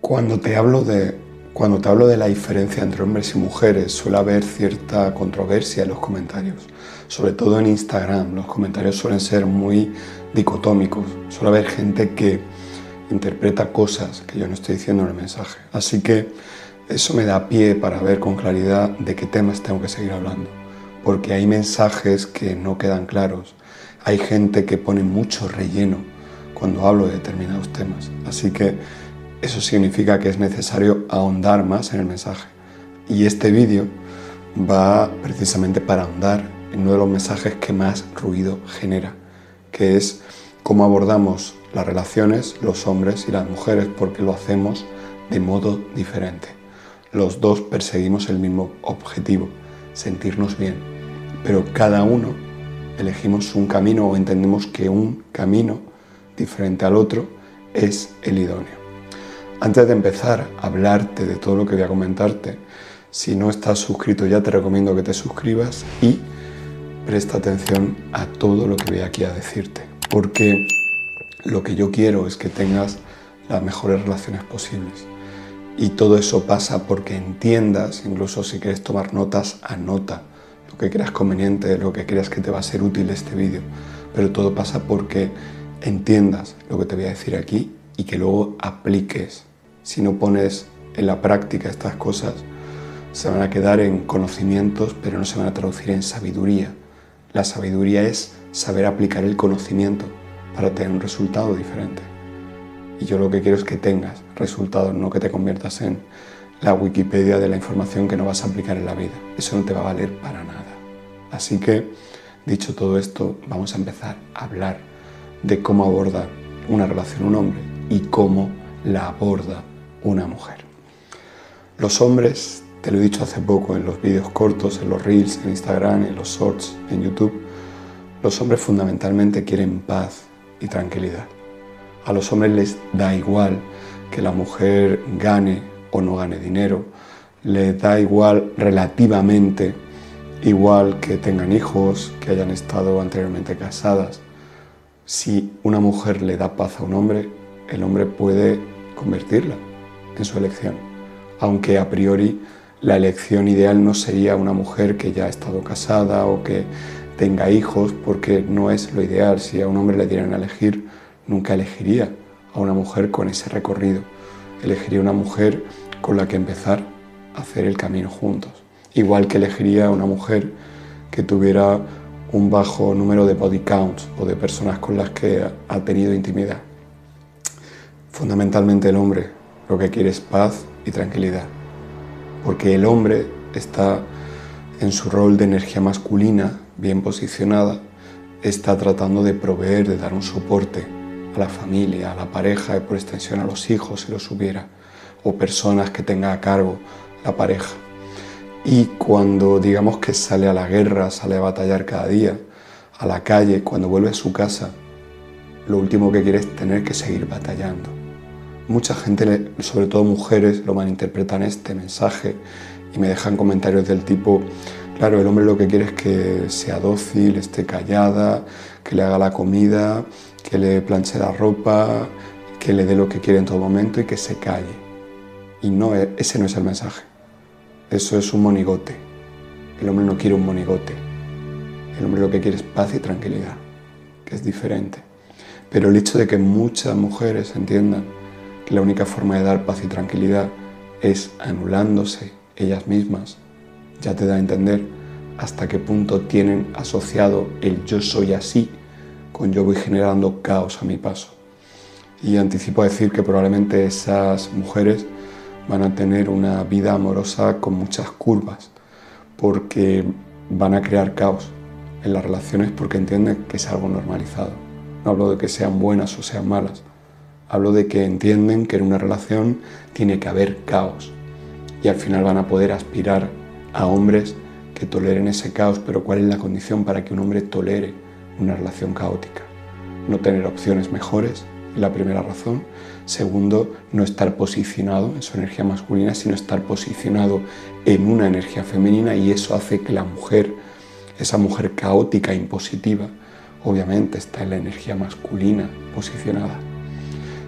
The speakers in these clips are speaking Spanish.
Cuando te hablo de la diferencia entre hombres y mujeres, suele haber cierta controversia en los comentarios. Sobre todo en Instagram, los comentarios suelen ser muy dicotómicos. Suele haber gente que interpreta cosas que yo no estoy diciendo en el mensaje. Así que eso me da pie para ver con claridad de qué temas tengo que seguir hablando. Porque hay mensajes que no quedan claros. Hay gente que pone mucho relleno cuando hablo de determinados temas. Así que eso significa que es necesario ahondar más en el mensaje. Y este vídeo va precisamente para ahondar en uno de los mensajes que más ruido genera, que es cómo abordamos las relaciones, los hombres y las mujeres, porque lo hacemos de modo diferente. Los dos perseguimos el mismo objetivo, sentirnos bien, pero cada uno elegimos un camino o entendemos que un camino diferente al otro es el idóneo. Antes de empezar a hablarte de todo lo que voy a comentarte, si no estás suscrito ya te recomiendo que te suscribas y presta atención a todo lo que voy aquí a decirte, porque lo que yo quiero es que tengas las mejores relaciones posibles. Y todo eso pasa porque entiendas, incluso si quieres tomar notas, anota lo que creas conveniente, lo que creas que te va a ser útil este vídeo. Pero todo pasa porque entiendas lo que te voy a decir aquí y que luego apliques. Si no pones en la práctica estas cosas, se van a quedar en conocimientos, pero no se van a traducir en sabiduría. La sabiduría es saber aplicar el conocimiento para tener un resultado diferente. Y yo lo que quiero es que tengas resultados, no que te conviertas en la Wikipedia de la información que no vas a aplicar en la vida. Eso no te va a valer para nada. Así que, dicho todo esto, vamos a empezar a hablar de cómo aborda una relación un hombre y cómo la aborda una mujer. Los hombres, te lo he dicho hace poco en los vídeos cortos, en los reels, en Instagram, en los shorts, en YouTube, los hombres fundamentalmente quieren paz y tranquilidad. A los hombres les da igual que la mujer gane o no gane dinero, les da igual relativamente igual que tengan hijos, que hayan estado anteriormente casadas. Si una mujer le da paz a un hombre, el hombre puede convertirla en su elección, aunque a priori la elección ideal no sería una mujer que ya ha estado casada o que tenga hijos, porque no es lo ideal. Si a un hombre le dieran a elegir, nunca elegiría a una mujer con ese recorrido. Elegiría una mujer con la que empezar a hacer el camino juntos. Igual que elegiría a una mujer que tuviera un bajo número de body counts o de personas con las que ha tenido intimidad. Fundamentalmente el hombre lo que quiere es paz y tranquilidad, porque el hombre está en su rol de energía masculina bien posicionada, está tratando de proveer, de dar un soporte a la familia, a la pareja y por extensión a los hijos si los hubiera, o personas que tenga a cargo la pareja. Y cuando digamos que sale a la guerra, sale a batallar cada día, a la calle, cuando vuelve a su casa, lo último que quiere es tener que seguir batallando. Mucha gente, sobre todo mujeres, lo malinterpretan este mensaje y me dejan comentarios del tipo: claro, el hombre lo que quiere es que sea dócil, esté callada, que le haga la comida, que le planche la ropa, que le dé lo que quiere en todo momento y que se calle. Y no, ese no es el mensaje. Eso es un monigote. El hombre no quiere un monigote. El hombre lo que quiere es paz y tranquilidad, que es diferente. Pero el hecho de que muchas mujeres entiendan que la única forma de dar paz y tranquilidad es anulándose ellas mismas, ya te da a entender hasta qué punto tienen asociado el yo soy así con yo voy generando caos a mi paso. Y anticipo a decir que probablemente esas mujeres van a tener una vida amorosa con muchas curvas, porque van a crear caos en las relaciones porque entienden que es algo normalizado. No hablo de que sean buenas o sean malas, hablo de que entienden que en una relación tiene que haber caos y al final van a poder aspirar a hombres que toleren ese caos. Pero ¿cuál es la condición para que un hombre tolere una relación caótica? No tener opciones mejores, es la primera razón. Segundo, no estar posicionado en su energía masculina, sino estar posicionado en una energía femenina, y eso hace que la mujer, esa mujer caótica, impositiva, obviamente está en la energía masculina posicionada.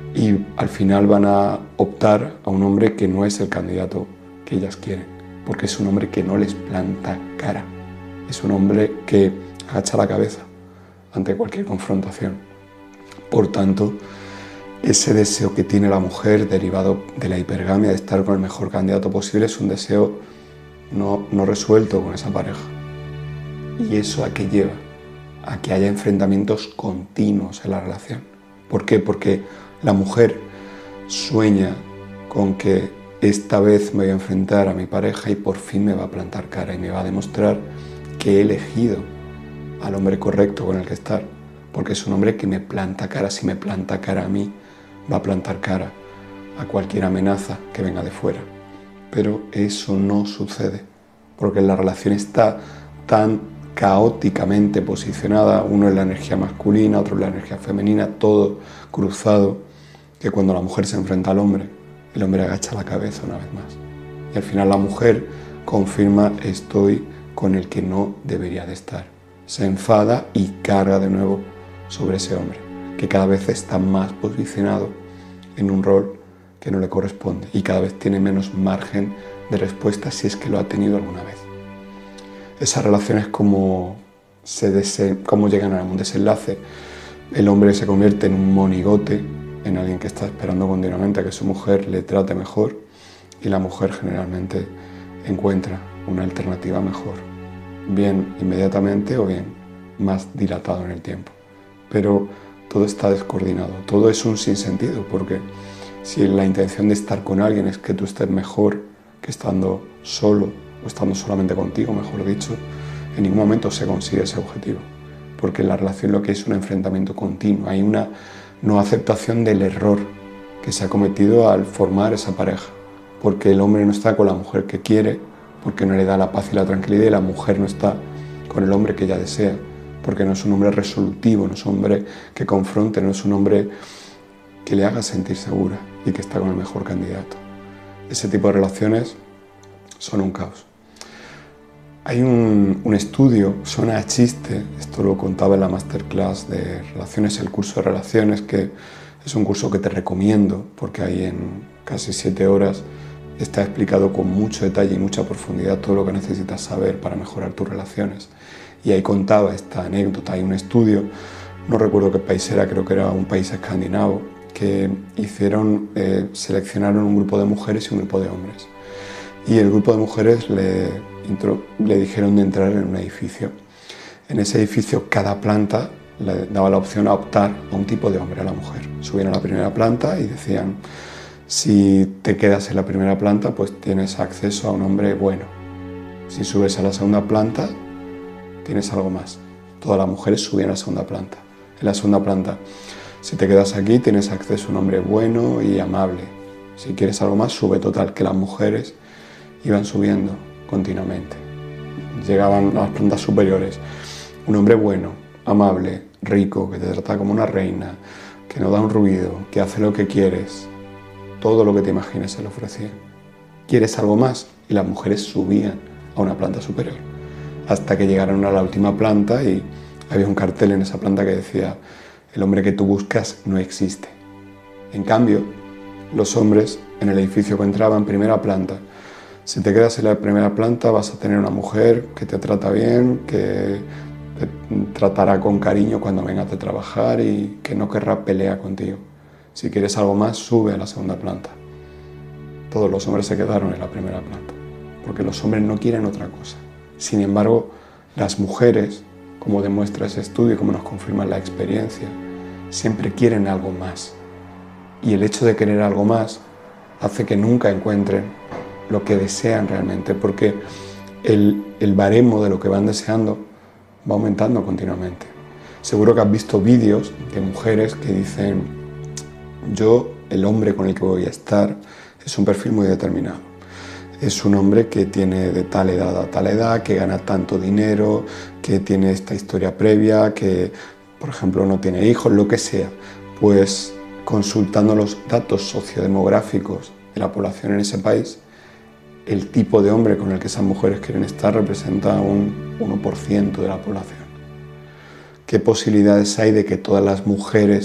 y al final van a optar a un hombre que no es el candidato que ellas quieren, porque es un hombre que no les planta cara, es un hombre que agacha la cabeza ante cualquier confrontación. Por tanto, ese deseo que tiene la mujer derivado de la hipergamia, de estar con el mejor candidato posible, es un deseo no resuelto con esa pareja. ¿Y eso a qué lleva? A que haya enfrentamientos continuos en la relación. ¿Por qué? Porque la mujer sueña con que esta vez me voy a enfrentar a mi pareja y por fin me va a plantar cara y me va a demostrar que he elegido al hombre correcto con el que estar, porque es un hombre que me planta cara. Si me planta cara a mí, va a plantar cara a cualquier amenaza que venga de fuera. Pero eso no sucede, porque la relación está tan caóticamente posicionada, uno en la energía masculina, otro en la energía femenina, todo cruzado, que cuando la mujer se enfrenta al hombre, el hombre agacha la cabeza una vez más. Y al final la mujer confirma: estoy con el que no debería de estar. Se enfada y carga de nuevo sobre ese hombre, que cada vez está más posicionado en un rol que no le corresponde y cada vez tiene menos margen de respuesta, si es que lo ha tenido alguna vez. Esas relaciones como llegan a un desenlace. El hombre se convierte en un monigote, en alguien que está esperando continuamente a que su mujer le trate mejor, y la mujer generalmente encuentra una alternativa mejor, bien inmediatamente o bien más dilatado en el tiempo. Pero todo está descoordinado, todo es un sinsentido, porque si la intención de estar con alguien es que tú estés mejor que estando solo o estando solamente contigo, mejor dicho, en ningún momento se consigue ese objetivo, porque en la relación lo que es un enfrentamiento continuo, hay una no aceptación del error que se ha cometido al formar esa pareja, porque el hombre no está con la mujer que quiere, porque no le da la paz y la tranquilidad, y la mujer no está con el hombre que ella desea, porque no es un hombre resolutivo, no es un hombre que confronte, no es un hombre que le haga sentir segura y que está con el mejor candidato. Ese tipo de relaciones son un caos. Hay un estudio, suena a chiste, esto lo contaba en la masterclass de relaciones, el curso de relaciones, que es un curso que te recomiendo porque ahí en casi 7 horas está explicado con mucho detalle y mucha profundidad todo lo que necesitas saber para mejorar tus relaciones. Y ahí contaba esta anécdota. Hay un estudio, no recuerdo qué país era, creo que era un país escandinavo, que seleccionaron un grupo de mujeres y un grupo de hombres. Y el grupo de mujeres le dijeron de entrar en un edificio. En ese edificio cada planta le daba la opción a optar a un tipo de hombre, a la mujer. Subían a la primera planta y decían: si te quedas en la primera planta, pues tienes acceso a un hombre bueno. Si subes a la segunda planta, tienes algo más. Todas las mujeres subían a la segunda planta. En la segunda planta: si te quedas aquí, tienes acceso a un hombre bueno y amable. Si quieres algo más, sube. Total, que las mujeres iban subiendo continuamente. Llegaban a las plantas superiores. Un hombre bueno, amable, rico, que te trata como una reina, que no da un ruido, que hace lo que quieres. Todo lo que te imagines se le ofrecía. ¿Quieres algo más? Y las mujeres subían a una planta superior. Hasta que llegaron a la última planta y había un cartel en esa planta que decía: el hombre que tú buscas no existe. En cambio, los hombres en el edificio que entraban, primera planta: si te quedas en la primera planta vas a tener una mujer que te trata bien, que te tratará con cariño cuando vengas de trabajar y que no querrá pelear contigo. Si quieres algo más, sube a la segunda planta. Todos los hombres se quedaron en la primera planta, porque los hombres no quieren otra cosa. Sin embargo, las mujeres, como demuestra ese estudio y como nos confirma la experiencia, siempre quieren algo más. Y el hecho de querer algo más hace que nunca encuentren lo que desean realmente, porque el baremo de lo que van deseando va aumentando continuamente. Seguro que has visto vídeos de mujeres que dicen: yo, el hombre con el que voy a estar, es un perfil muy determinado. Es un hombre que tiene de tal edad a tal edad, que gana tanto dinero, que tiene esta historia previa, que, por ejemplo, no tiene hijos, lo que sea. Pues consultando los datos sociodemográficos de la población en ese país, el tipo de hombre con el que esas mujeres quieren estar representa un 1% de la población. ¿Qué posibilidades hay de que todas las mujeres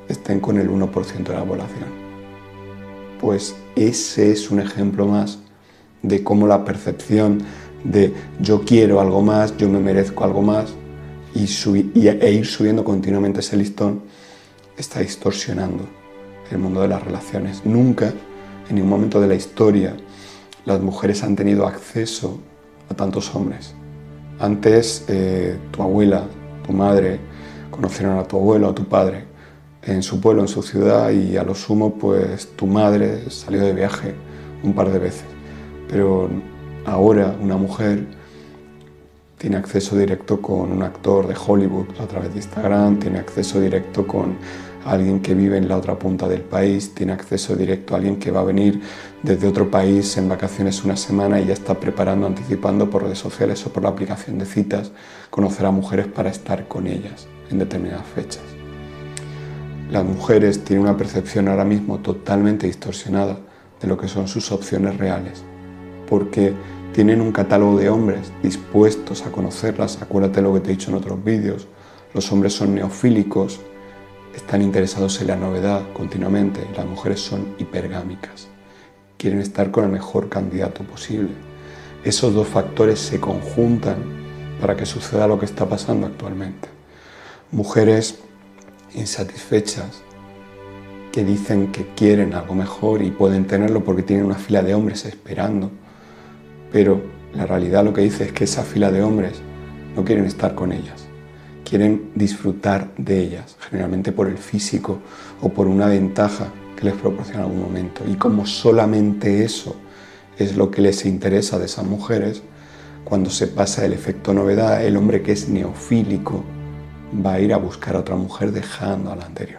estén con el 1% de la población. Pues ese es un ejemplo más de cómo la percepción de yo quiero algo más, yo me merezco algo más e ir subiendo continuamente ese listón está distorsionando el mundo de las relaciones. Nunca, en ningún momento de la historia, las mujeres han tenido acceso a tantos hombres. Antes, tu abuela, tu madre, conocieron a tu abuelo, a tu padre, en su pueblo, en su ciudad, y a lo sumo, pues tu madre salió de viaje un par de veces. Pero ahora una mujer tiene acceso directo con un actor de Hollywood a través de Instagram, tiene acceso directo con alguien que vive en la otra punta del país, tiene acceso directo a alguien que va a venir desde otro país en vacaciones una semana y ya está preparando, anticipando por redes sociales o por la aplicación de citas, conocer a mujeres para estar con ellas en determinadas fechas. Las mujeres tienen una percepción ahora mismo totalmente distorsionada de lo que son sus opciones reales, porque tienen un catálogo de hombres dispuestos a conocerlas. Acuérdate lo que te he dicho en otros vídeos, los hombres son neofílicos, están interesados en la novedad continuamente, las mujeres son hipergámicas, quieren estar con el mejor candidato posible. Esos dos factores se conjuntan para que suceda lo que está pasando actualmente. Mujeres insatisfechas que dicen que quieren algo mejor y pueden tenerlo porque tienen una fila de hombres esperando, pero la realidad lo que dice es que esa fila de hombres no quieren estar con ellas, quieren disfrutar de ellas, generalmente por el físico o por una ventaja que les proporciona en algún momento. Y como solamente eso es lo que les interesa de esas mujeres, cuando se pasa el efecto novedad, el hombre que es neofílico va a ir a buscar a otra mujer dejando a la anterior.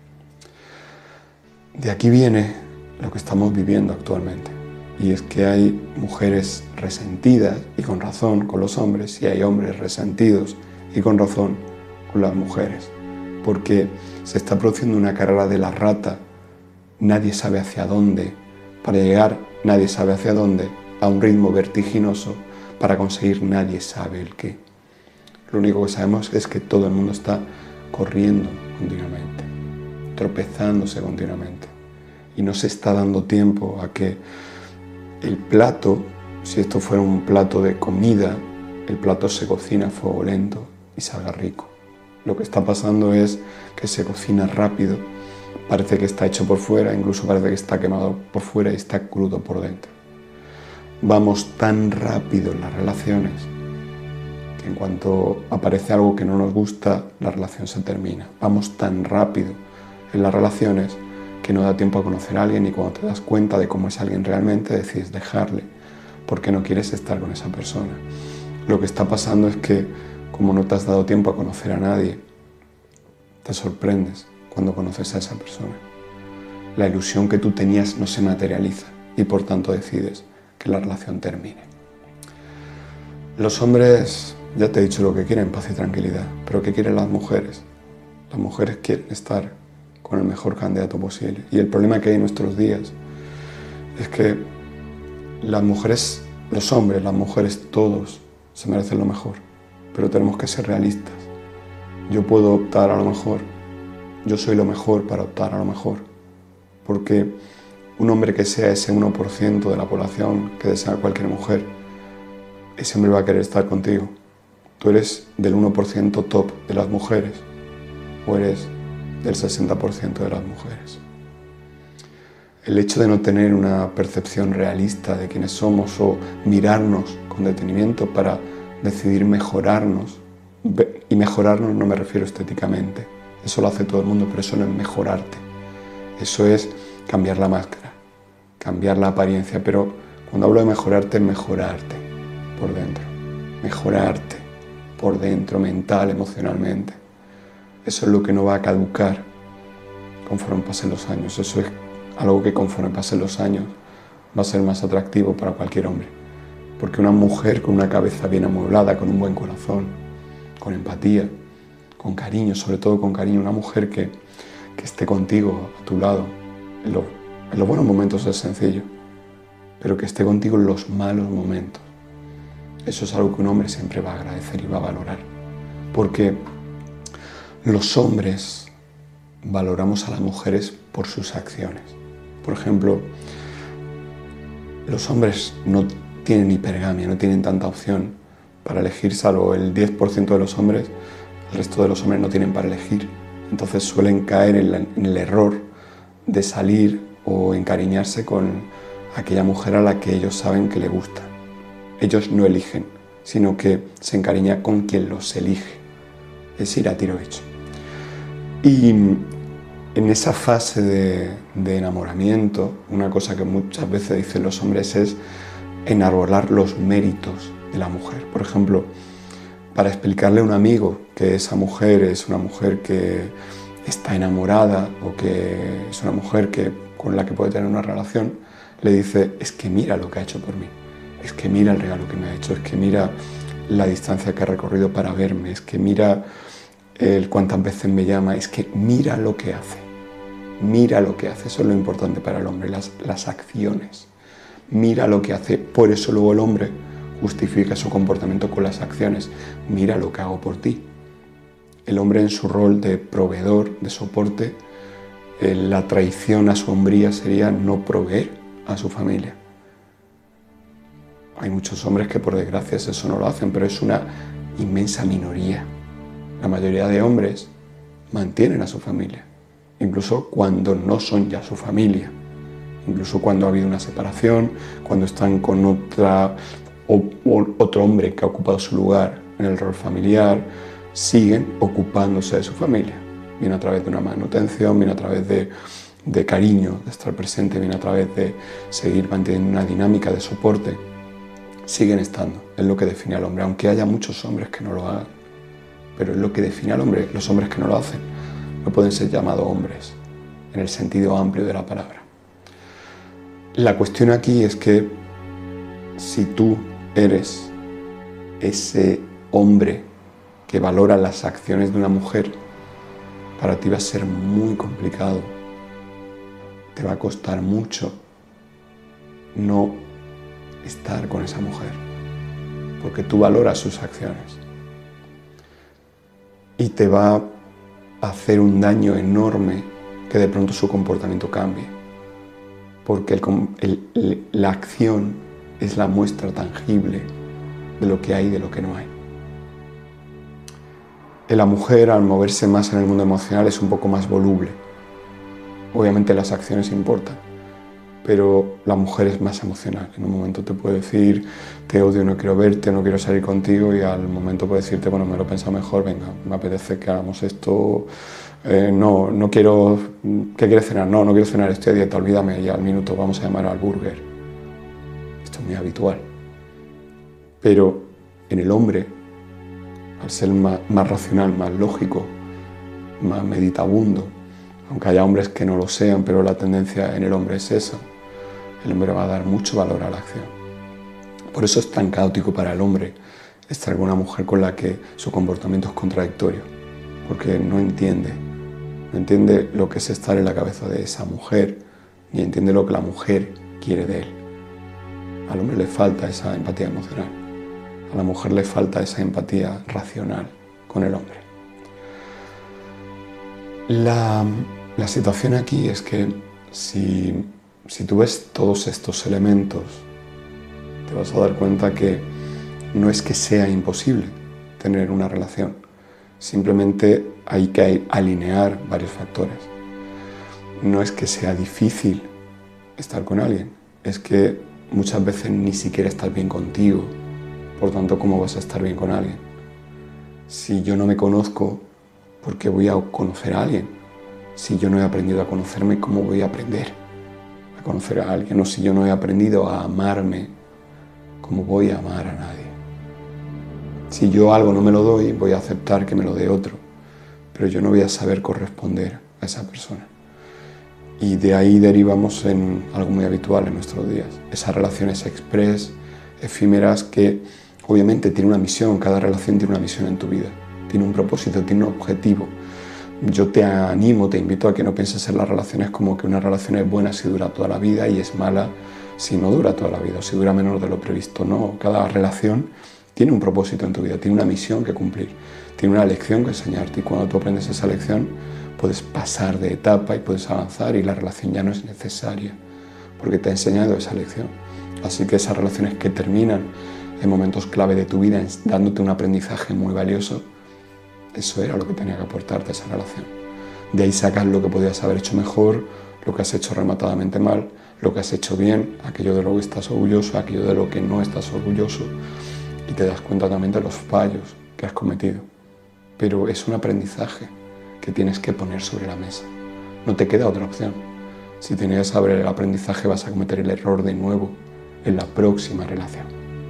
De aquí viene lo que estamos viviendo actualmente, y es que hay mujeres resentidas, y con razón, con los hombres, y hay hombres resentidos, y con razón, con las mujeres, porque se está produciendo una carrera de la rata, nadie sabe hacia dónde, para llegar nadie sabe hacia dónde, a un ritmo vertiginoso, para conseguir nadie sabe el qué. Lo único que sabemos es que todo el mundo está corriendo continuamente, tropezándose continuamente, y no se está dando tiempo a que el plato, si esto fuera un plato de comida, el plato se cocina a fuego lento y salga rico. Lo que está pasando es que se cocina rápido, parece que está hecho por fuera, incluso parece que está quemado por fuera y está crudo por dentro. Vamos tan rápido en las relaciones que en cuanto aparece algo que no nos gusta, la relación se termina. Vamos tan rápido en las relaciones que no da tiempo a conocer a alguien, y cuando te das cuenta de cómo es alguien realmente, decides dejarle porque no quieres estar con esa persona. Lo que está pasando es que, como no te has dado tiempo a conocer a nadie, te sorprendes cuando conoces a esa persona. La ilusión que tú tenías no se materializa y por tanto decides que la relación termine. Los hombres, ya te he dicho lo que quieren, paz y tranquilidad, pero ¿qué quieren las mujeres? Las mujeres quieren estar con el mejor candidato posible. Y el problema que hay en nuestros días es que las mujeres, los hombres, las mujeres, todos se merecen lo mejor, pero tenemos que ser realistas. Yo puedo optar a lo mejor, yo soy lo mejor para optar a lo mejor, porque un hombre que sea ese 1% de la población que desea cualquier mujer, ese hombre va a querer estar contigo. Tú eres del 1% top de las mujeres o eres del 60% de las mujeres. El hecho de no tener una percepción realista de quiénes somos o mirarnos con detenimiento para decidir mejorarnos, y mejorarnos no me refiero estéticamente, eso lo hace todo el mundo, pero eso no es mejorarte, eso es cambiar la máscara, cambiar la apariencia, pero cuando hablo de mejorarte es mejorarte por dentro, mental, emocionalmente. Eso es lo que no va a caducar conforme pasen los años. Eso es algo que conforme pasen los años va a ser más atractivo para cualquier hombre. Porque una mujer con una cabeza bien amueblada, con un buen corazón, con empatía, con cariño, sobre todo con cariño, una mujer que esté contigo, a tu lado, en los buenos momentos es sencillo, pero que esté contigo en los malos momentos. Eso es algo que un hombre siempre va a agradecer y va a valorar. Porque los hombres valoramos a las mujeres por sus acciones. Por ejemplo, los hombres no tienen hipergamia, no tienen tanta opción para elegir, salvo el 10% de los hombres, el resto de los hombres no tienen para elegir. Entonces suelen caer en el error de salir o encariñarse con aquella mujer a la que ellos saben que le gusta. Ellos no eligen, sino que se encariña con quien los elige. Es ir a tiro hecho. Y en esa fase de enamoramiento, una cosa que muchas veces dicen los hombres es enarbolar los méritos de la mujer. Por ejemplo, para explicarle a un amigo que esa mujer es una mujer que está enamorada o que es una mujer con la que puede tener una relación, le dice: es que mira lo que ha hecho por mí, es que mira el regalo que me ha hecho, es que mira la distancia que ha recorrido para verme, es que mira cuántas veces me llama, es que mira lo que hace. Mira lo que hace, eso es lo importante para el hombre, las acciones. Mira lo que hace, por eso luego el hombre justifica su comportamiento con las acciones. Mira lo que hago por ti. El hombre en su rol de proveedor, de soporte, la traición a su hombría sería no proveer a su familia. Hay muchos hombres que por desgracia eso no lo hacen, pero es una inmensa minoría. La mayoría de hombres mantienen a su familia, incluso cuando no son ya su familia, incluso cuando ha habido una separación, cuando están con otro hombre que ha ocupado su lugar en el rol familiar, siguen ocupándose de su familia, bien a través de una manutención, bien a través de cariño, de estar presente, bien a través de seguir manteniendo una dinámica de soporte. Siguen estando, es lo que define al hombre, aunque haya muchos hombres que no lo hagan, pero es lo que define al hombre. Los hombres que no lo hacen no pueden ser llamados hombres en el sentido amplio de la palabra. La cuestión aquí es que si tú eres ese hombre que valora las acciones de una mujer, para ti va a ser muy complicado, te va a costar mucho no estar con esa mujer, porque tú valoras sus acciones y te va a hacer un daño enorme que de pronto su comportamiento cambie, porque la acción es la muestra tangible de lo que hay y de lo que no hay. La mujer, al moverse más en el mundo emocional, es un poco más voluble. Obviamente las acciones importan, pero la mujer es más emocional. En un momento te puede decir: te odio, no quiero verte, no quiero salir contigo, y al momento puede decirte: bueno, me lo he pensado mejor, venga, me apetece que hagamos esto, no quiero, ¿qué quieres cenar? No quiero cenar, estoy a dieta, olvídame, y al minuto vamos a llamar al burger. Esto es muy habitual. Pero en el hombre, al ser más racional, más lógico, más meditabundo, aunque haya hombres que no lo sean, pero la tendencia en el hombre es esa, el hombre va a dar mucho valor a la acción. Por eso es tan caótico para el hombre estar con una mujer con la que su comportamiento es contradictorio, porque no entiende lo que es estar en la cabeza de esa mujer, ni entiende lo que la mujer quiere de él. Al hombre le falta esa empatía emocional, a la mujer le falta esa empatía racional con el hombre. La situación aquí es que si tú ves todos estos elementos, te vas a dar cuenta que no es que sea imposible tener una relación, simplemente hay que alinear varios factores. No es que sea difícil estar con alguien, es que muchas veces ni siquiera estás bien contigo, por tanto, ¿cómo vas a estar bien con alguien? Si yo no me conozco, ¿por qué voy a conocer a alguien? Si yo no he aprendido a conocerme, ¿cómo voy a aprender a conocer a alguien? O si yo no he aprendido a amarme, ¿cómo voy a amar a nadie? Si yo algo no me lo doy, voy a aceptar que me lo dé otro, pero yo no voy a saber corresponder a esa persona. Y de ahí derivamos en algo muy habitual en nuestros días, esas relaciones express, efímeras, que obviamente tienen una misión. Cada relación tiene una misión en tu vida, tiene un propósito, tiene un objetivo. Yo te animo, te invito a que no pienses en las relaciones como que una relación es buena si dura toda la vida y es mala si no dura toda la vida o si dura menos de lo previsto. No, cada relación tiene un propósito en tu vida, tiene una misión que cumplir, tiene una lección que enseñarte, y cuando tú aprendes esa lección, puedes pasar de etapa y puedes avanzar y la relación ya no es necesaria porque te ha enseñado esa lección. Así que esas relaciones que terminan en momentos clave de tu vida dándote un aprendizaje muy valioso, eso era lo que tenía que aportarte esa relación. De ahí sacas lo que podías haber hecho mejor, lo que has hecho rematadamente mal, lo que has hecho bien, aquello de lo que estás orgulloso, aquello de lo que no estás orgulloso, y te das cuenta también de los fallos que has cometido. Pero es un aprendizaje que tienes que poner sobre la mesa. No te queda otra opción. Si te niegas a ver el aprendizaje, vas a cometer el error de nuevo en la próxima relación.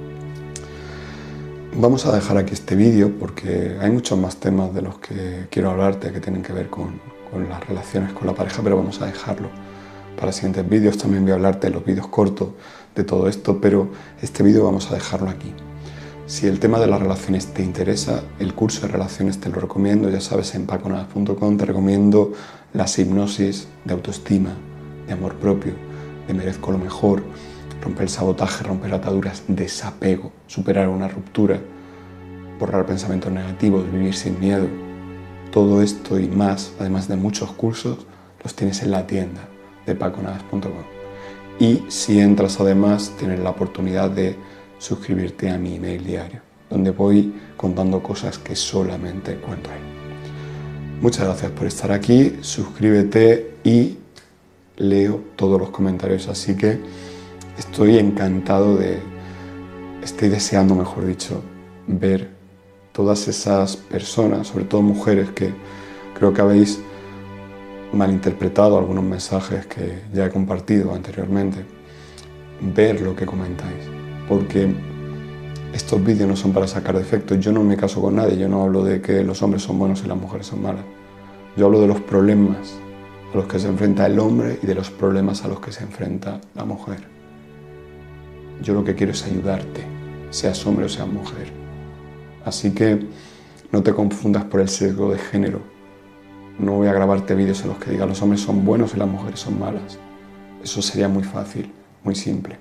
Vamos a dejar aquí este vídeo porque hay muchos más temas de los que quiero hablarte que tienen que ver con las relaciones con la pareja, pero vamos a dejarlo para siguientes vídeos. También voy a hablarte de los vídeos cortos de todo esto, pero este vídeo vamos a dejarlo aquí. Si el tema de las relaciones te interesa, el curso de relaciones te lo recomiendo, ya sabes, en paconadas.com te recomiendo las hipnosis de autoestima, de amor propio, de merezco lo mejor, romper el sabotaje, romper ataduras, desapego, superar una ruptura, borrar pensamientos negativos, vivir sin miedo. Todo esto y más, además de muchos cursos, los tienes en la tienda de paconadas.com. Y si entras además, tienes la oportunidad de suscribirte a mi email diario, donde voy contando cosas que solamente cuento ahí. Muchas gracias por estar aquí, suscríbete y leo todos los comentarios, así que estoy encantado estoy deseando, mejor dicho, ver todas esas personas, sobre todo mujeres, que creo que habéis malinterpretado algunos mensajes que ya he compartido anteriormente, ver lo que comentáis, porque estos vídeos no son para sacar defectos. Yo no me caso con nadie, yo no hablo de que los hombres son buenos y las mujeres son malas. Yo hablo de los problemas a los que se enfrenta el hombre y de los problemas a los que se enfrenta la mujer. Yo lo que quiero es ayudarte, seas hombre o seas mujer. Así que no te confundas por el sesgo de género. No voy a grabarte vídeos en los que diga los hombres son buenos y las mujeres son malas. Eso sería muy fácil, muy simple.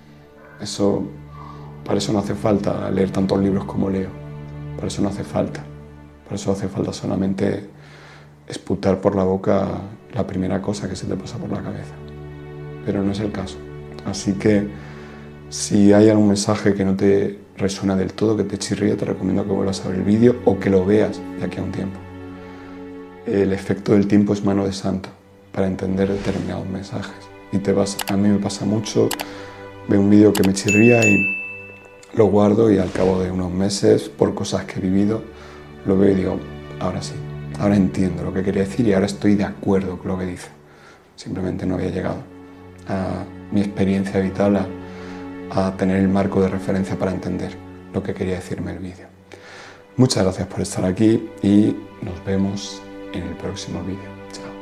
Para eso no hace falta leer tantos libros como leo. Para eso no hace falta. Para eso hace falta solamente esputar por la boca la primera cosa que se te pasa por la cabeza. Pero no es el caso. Así que si hay algún mensaje que no te resuena del todo, que te chirríe, te recomiendo que vuelvas a ver el vídeo o que lo veas de aquí a un tiempo. El efecto del tiempo es mano de santo para entender determinados mensajes. A mí me pasa mucho, veo un vídeo que me chirría y lo guardo y al cabo de unos meses, por cosas que he vivido, lo veo y digo, ahora sí, ahora entiendo lo que quería decir y ahora estoy de acuerdo con lo que dice. Simplemente no había llegado a mi experiencia vital a tener el marco de referencia para entender lo que quería decirme el vídeo. Muchas gracias por estar aquí y nos vemos en el próximo vídeo. Chao.